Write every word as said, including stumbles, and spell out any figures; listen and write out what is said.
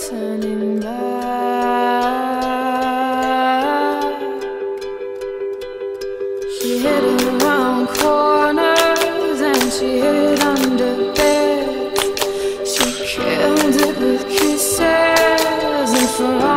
turning back. She hid around corners and she hid under beds. She killed it with kisses and for all